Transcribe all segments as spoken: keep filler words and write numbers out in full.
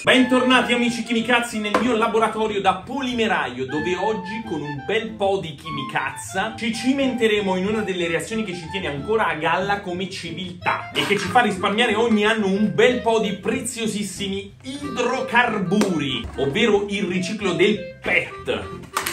Bentornati amici chimicazzi nel mio laboratorio da polimeraio, dove oggi con un bel po' di chimicazza ci cimenteremo in una delle reazioni che ci tiene ancora a galla come civiltà e che ci fa risparmiare ogni anno un bel po' di preziosissimi idrocarburi, ovvero il riciclo del P E T.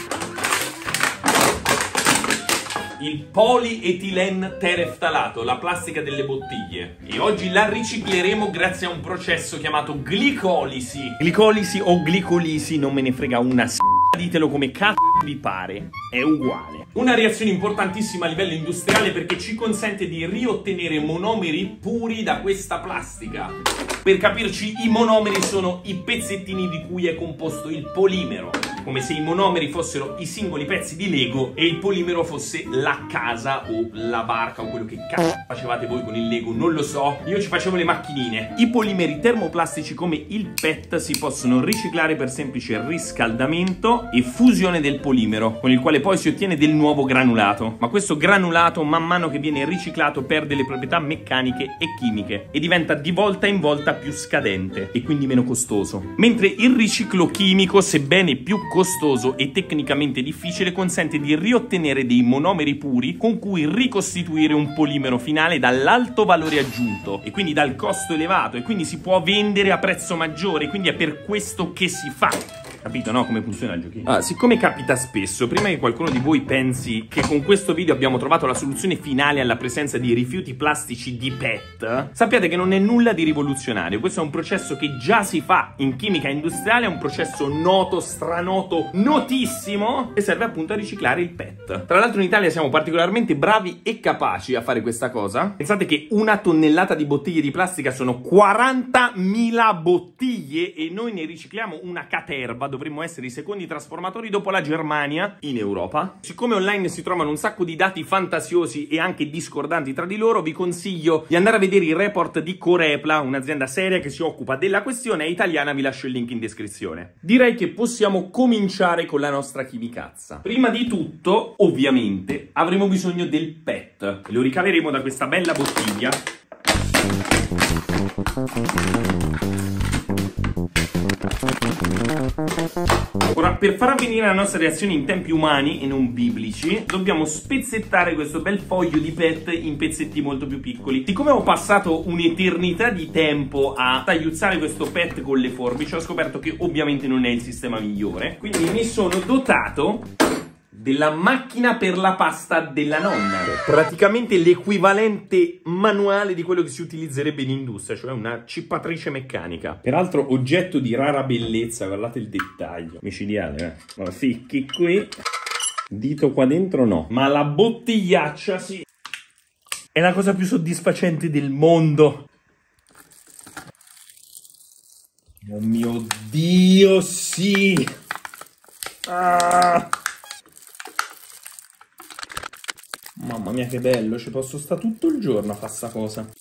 Il polietilen tereftalato, la plastica delle bottiglie. E oggi la ricicleremo grazie a un processo chiamato glicolisi. Glicolisi o glicolisi, non me ne frega una s***, ditelo come cazzo vi pare, è uguale. Una reazione importantissima a livello industriale perché ci consente di riottenere monomeri puri da questa plastica. Per capirci, i monomeri sono i pezzettini di cui è composto il polimero, come se i monomeri fossero i singoli pezzi di Lego e il polimero fosse la casa o la barca o quello che cazzo facevate voi con il Lego, non lo so. Io ci facevo le macchinine. I polimeri termoplastici come il P E T si possono riciclare per semplice riscaldamento e fusione del polimero, con il quale poi si ottiene del nuovo granulato. Ma questo granulato, man mano che viene riciclato, perde le proprietà meccaniche e chimiche e diventa di volta in volta più scadente e quindi meno costoso. Mentre il riciclo chimico, sebbene più costoso e tecnicamente difficile, consente di riottenere dei monomeri puri con cui ricostituire un polimero finale dall'alto valore aggiunto e quindi dal costo elevato, e quindi si può vendere a prezzo maggiore, quindi è per questo che si fa. Capito, no? Come funziona il giochino? Ah, siccome capita spesso, prima che qualcuno di voi pensi che con questo video abbiamo trovato la soluzione finale alla presenza di rifiuti plastici di P E T, sappiate che non è nulla di rivoluzionario. Questo è un processo che già si fa in chimica industriale, è un processo noto, stranoto, notissimo, che serve appunto a riciclare il P E T. Tra l'altro in Italia siamo particolarmente bravi e capaci a fare questa cosa. Pensate che una tonnellata di bottiglie di plastica sono quarantamila bottiglie e noi ne ricicliamo una caterva. Dovremmo essere i secondi trasformatori dopo la Germania in Europa. Siccome online si trovano un sacco di dati fantasiosi e anche discordanti tra di loro, vi consiglio di andare a vedere il report di Corepla, un'azienda seria che si occupa della questione, è italiana, vi lascio il link in descrizione. Direi che possiamo cominciare con la nostra chimicazza. Prima di tutto, ovviamente, avremo bisogno del P E T. Lo ricaveremo da questa bella bottiglia. Ora, per far avvenire la nostra reazione in tempi umani e non biblici, dobbiamo spezzettare questo bel foglio di P E T in pezzetti molto più piccoli. Siccome ho passato un'eternità di tempo a tagliuzzare questo P E T con le forbici, ho scoperto che ovviamente non è il sistema migliore, quindi mi sono dotato della macchina per la pasta della nonna, praticamente l'equivalente manuale di quello che si utilizzerebbe in industria, cioè una cippatrice meccanica. Peraltro oggetto di rara bellezza, guardate il dettaglio, micidiale, eh? Ma ficchi qui, dito qua dentro no, ma la bottigliaccia sì, è la cosa più soddisfacente del mondo. Oh mio Dio, sì! Ah! Mamma mia che bello, ci posso stare tutto il giorno a fare sta cosa.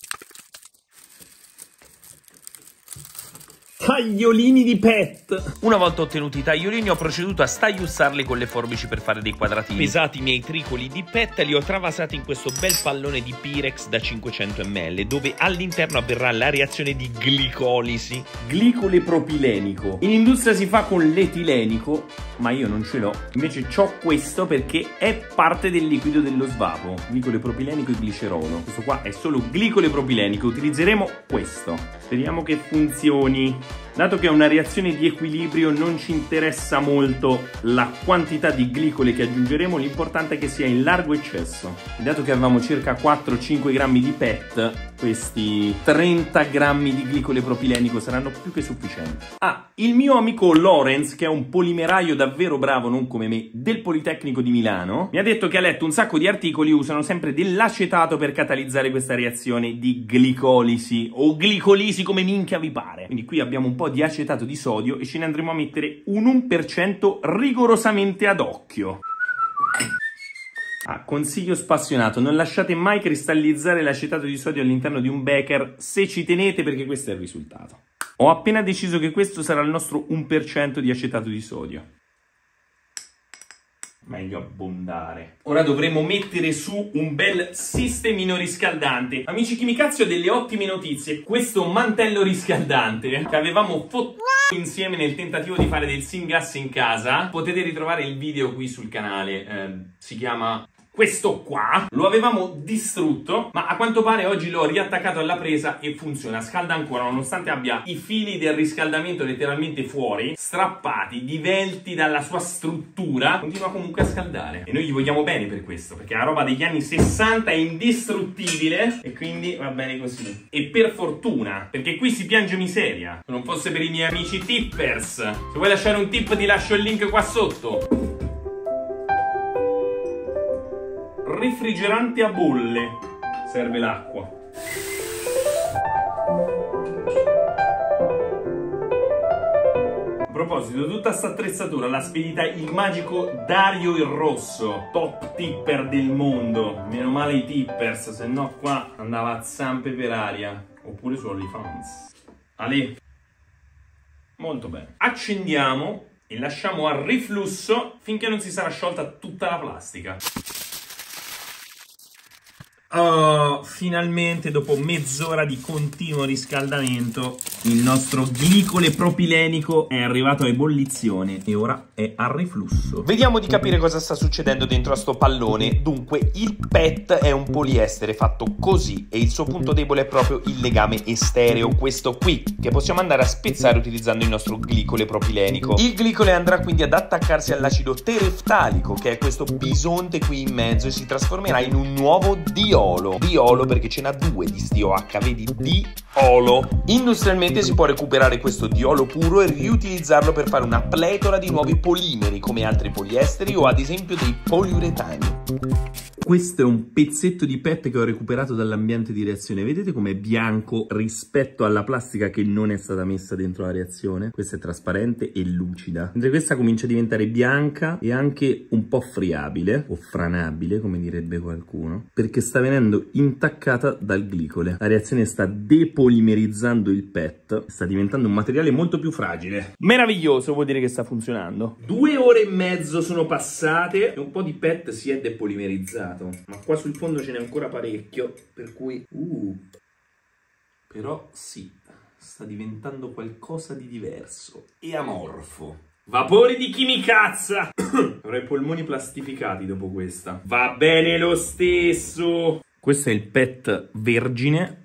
Tagliolini di P E T. Una volta ottenuti i tagliolini ho proceduto a stagliuzzarli con le forbici per fare dei quadratini. Pesati i miei tricoli di P E T, li ho travasati in questo bel pallone di Pirex da cinquecento millilitri, dove all'interno avverrà la reazione di glicolisi. Glicole propilenico. In industria si fa con l'etilenico, ma io non ce l'ho. Invece c'ho questo perché è parte del liquido dello svapo. Glicole propilenico e glicerolo. Questo qua è solo glicole propilenico. Utilizzeremo questo. Speriamo che funzioni. Dato che è una reazione di equilibrio, non ci interessa molto la quantità di glicole che aggiungeremo, l'importante è che sia in largo eccesso. E dato che avevamo circa quattro cinque grammi di P E T, questi trenta grammi di glicole propilenico saranno più che sufficienti. Ah, il mio amico Lorenz, che è un polimeraio davvero bravo, non come me, del Politecnico di Milano, mi ha detto che ha letto un sacco di articoli, usano sempre dell'acetato per catalizzare questa reazione di glicolisi, o glicolisi come minchia vi pare. Quindi qui abbiamo un po' di acetato di sodio e ce ne andremo a mettere un uno per cento rigorosamente ad occhio. Ah, consiglio spassionato, non lasciate mai cristallizzare l'acetato di sodio all'interno di un beker se ci tenete, perché questo è il risultato. Ho appena deciso che questo sarà il nostro uno per cento di acetato di sodio. Meglio abbondare. Ora dovremo mettere su un bel sistemino riscaldante. Amici chimicazzi, ho delle ottime notizie. Questo mantello riscaldante che avevamo fottuto insieme nel tentativo di fare del syngas in casa. Potete ritrovare il video qui sul canale, eh, si chiama questo qua. Lo avevamo distrutto, ma a quanto pare oggi l'ho riattaccato alla presa e funziona, scalda ancora nonostante abbia i fili del riscaldamento letteralmente fuori, strappati, divelti dalla sua struttura. Continua comunque a scaldare e noi gli vogliamo bene per questo, perché la roba degli anni sessanta è indistruttibile e quindi va bene così. E per fortuna, perché qui si piange miseria. Se non fosse per i miei amici tippers, se vuoi lasciare un tip ti lascio il link qua sotto. Refrigerante a bolle, serve l'acqua. A proposito, tutta sta attrezzatura l'ha spedita il magico Dario il Rosso, top tipper del mondo. Meno male i tippers, se no qua andava a zampe per aria, oppure su OnlyFans. Ale, molto bene. Accendiamo e lasciamo a riflusso finché non si sarà sciolta tutta la plastica. Oh, finalmente dopo mezz'ora di continuo riscaldamento il nostro glicole propilenico è arrivato a ebollizione e ora è a riflusso. Vediamo di capire cosa sta succedendo dentro a sto pallone. Dunque, il P E T è un poliestere fatto così e il suo punto debole è proprio il legame estereo, questo qui, che possiamo andare a spezzare utilizzando il nostro glicole propilenico. Il glicole andrà quindi ad attaccarsi all'acido tereftalico, che è questo bisonte qui in mezzo, e si trasformerà in un nuovo diolo. Diolo perché ce n'ha due di sti O H, vedi? Diolo. Industrialmente si può recuperare questo diolo puro e riutilizzarlo per fare una pletora di nuovi polimeri come altri poliesteri o ad esempio dei poliuretani. Questo è un pezzetto di P E T che ho recuperato dall'ambiente di reazione. Vedete com'è bianco rispetto alla plastica che non è stata messa dentro la reazione? Questa è trasparente e lucida, mentre questa comincia a diventare bianca e anche un po' friabile o franabile, come direbbe qualcuno, perché sta venendo intaccata dal glicole. La reazione sta depolimerizzando il P E T, sta diventando un materiale molto più fragile. Meraviglioso, vuol dire che sta funzionando. Due ore e mezzo sono passate e un po' di P E T si è depolimerizzato. Ma qua sul fondo ce n'è ancora parecchio, per cui uh, però sì, sta diventando qualcosa di diverso e amorfo. Vapori di chimicazza. Avrei i polmoni plastificati dopo questa. Va bene lo stesso. Questo è il P E T vergine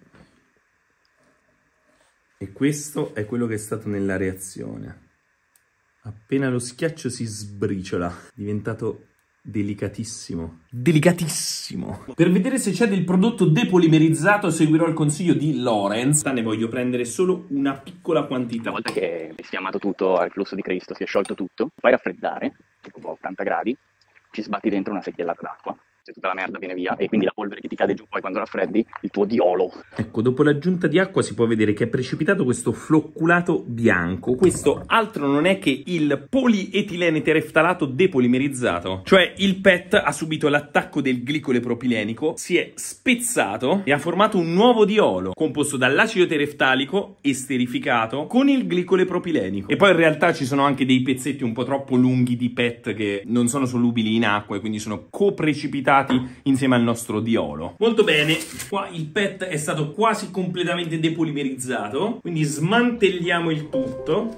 e questo è quello che è stato nella reazione. Appena lo schiaccio si sbriciola, è diventato delicatissimo, delicatissimo. Per vedere se c'è del prodotto depolimerizzato seguirò il consiglio di Lorenz. Ne voglio prendere solo una piccola quantità. Una volta che è sfiammato tutto al flusso di Cristo, si è sciolto tutto, fai raffreddare, tipo a ottanta gradi, ci sbatti dentro una secchiellata d'acqua. Se tutta la merda viene via e quindi la polvere che ti cade giù poi quando raffreddi, il tuo diolo. Ecco, dopo l'aggiunta di acqua si può vedere che è precipitato questo flocculato bianco. Questo altro non è che il polietilene tereftalato depolimerizzato. Cioè il P E T ha subito l'attacco del glicole propilenico, si è spezzato e ha formato un nuovo diolo composto dall'acido tereftalico esterificato con il glicole propilenico. E poi in realtà ci sono anche dei pezzetti un po' troppo lunghi di P E T che non sono solubili in acqua e quindi sono coprecipitati insieme al nostro diolo. Molto bene, qua il P E T è stato quasi completamente depolimerizzato, quindi smantelliamo il tutto.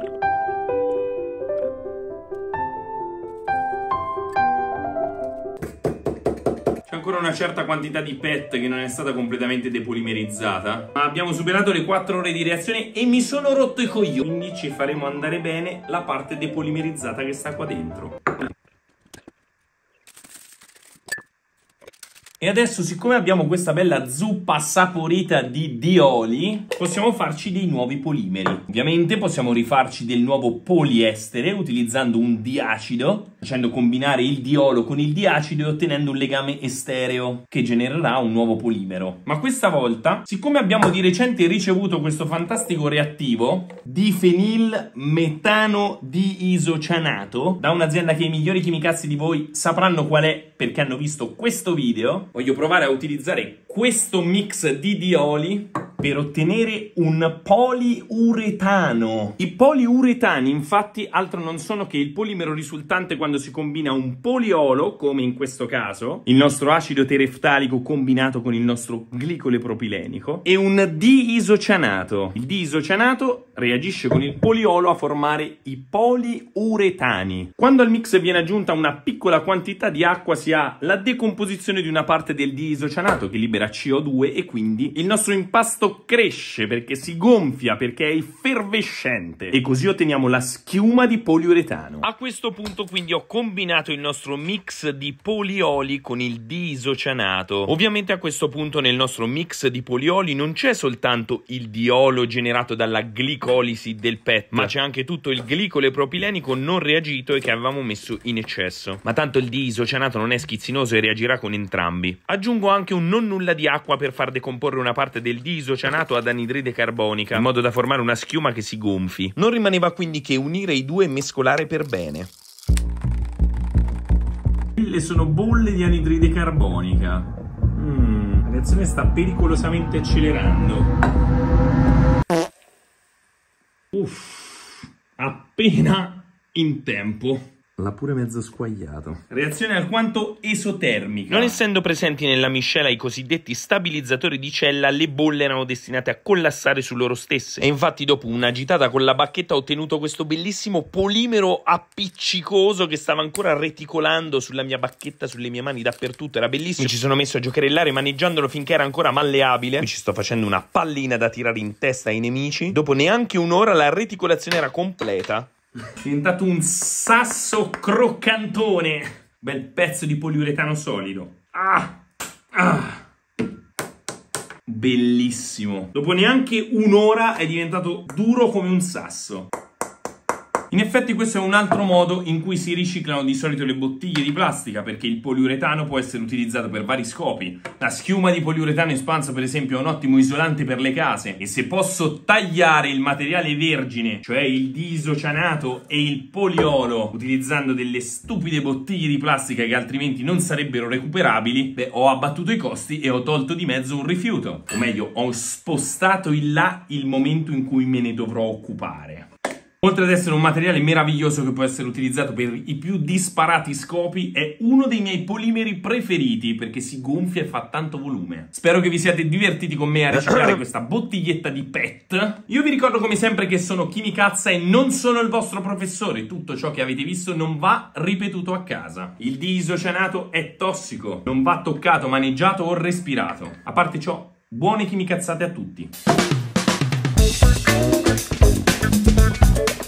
C'è ancora una certa quantità di P E T che non è stata completamente depolimerizzata, ma abbiamo superato le quattro ore di reazione e mi sono rotto i coglioni, quindi ci faremo andare bene la parte depolimerizzata che sta qua dentro. E adesso, siccome abbiamo questa bella zuppa saporita di dioli, possiamo farci dei nuovi polimeri. Ovviamente possiamo rifarci del nuovo poliestere utilizzando un diacido, facendo combinare il diolo con il diacido e ottenendo un legame estereo che genererà un nuovo polimero. Ma questa volta, siccome abbiamo di recente ricevuto questo fantastico reattivo difenilmetano diisocianato da un'azienda che i migliori chimicazzi di voi sapranno qual è perché hanno visto questo video, voglio provare a utilizzare questo mix di dioli per ottenere un poliuretano. I poliuretani infatti altro non sono che il polimero risultante quando si combina un poliolo, come in questo caso, il nostro acido tereftalico combinato con il nostro glicole propilenico, e un diisocianato. Il diisocianato reagisce con il poliolo a formare i poliuretani. Quando al mix viene aggiunta una piccola quantità di acqua si ha la decomposizione di una parte del diisocianato che libera C O due e quindi il nostro impasto cresce perché si gonfia, perché è effervescente, e così otteniamo la schiuma di poliuretano. A questo punto quindi ho combinato il nostro mix di polioli con il diisocianato. Ovviamente a questo punto nel nostro mix di polioli non c'è soltanto il diolo generato dalla glicolisi del P E T, ma c'è anche tutto il glicole propilenico non reagito e che avevamo messo in eccesso. Ma tanto il diisocianato non è schizzinoso e reagirà con entrambi. Aggiungo anche un non nulla di acqua per far decomporre una parte del diisocianato ad anidride carbonica, in modo da formare una schiuma che si gonfi. Non rimaneva quindi che unire i due e mescolare per bene. Quelle sono bolle di anidride carbonica. Mm, la reazione sta pericolosamente accelerando. Uff, appena in tempo. L'ha pure mezzo squagliato. Reazione alquanto esotermica. Non essendo presenti nella miscela i cosiddetti stabilizzatori di cella, le bolle erano destinate a collassare su loro stesse. E infatti dopo un'agitata con la bacchetta ho ottenuto questo bellissimo polimero appiccicoso che stava ancora reticolando sulla mia bacchetta, sulle mie mani, dappertutto. Era bellissimo. Mi ci sono messo a giocherellare maneggiandolo finché era ancora malleabile. Mi ci sto facendo una pallina da tirare in testa ai nemici. Dopo neanche un'ora la reticolazione era completa. È diventato un sasso croccantone. Bel pezzo di poliuretano solido. Ah, ah. Bellissimo. Dopo neanche un'ora è diventato duro come un sasso. In effetti questo è un altro modo in cui si riciclano di solito le bottiglie di plastica, perché il poliuretano può essere utilizzato per vari scopi. La schiuma di poliuretano espanso per esempio è un ottimo isolante per le case, e se posso tagliare il materiale vergine, cioè il diisocianato e il poliolo, utilizzando delle stupide bottiglie di plastica che altrimenti non sarebbero recuperabili, beh, ho abbattuto i costi e ho tolto di mezzo un rifiuto. O meglio, ho spostato in là il momento in cui me ne dovrò occupare. Oltre ad essere un materiale meraviglioso che può essere utilizzato per i più disparati scopi, è uno dei miei polimeri preferiti perché si gonfia e fa tanto volume. Spero che vi siate divertiti con me a riciclare questa bottiglietta di P E T. Io vi ricordo come sempre che sono Chimicazza e non sono il vostro professore. Tutto ciò che avete visto non va ripetuto a casa. Il diisocianato è tossico, non va toccato, maneggiato o respirato. A parte ciò, buone chimicazzate a tutti.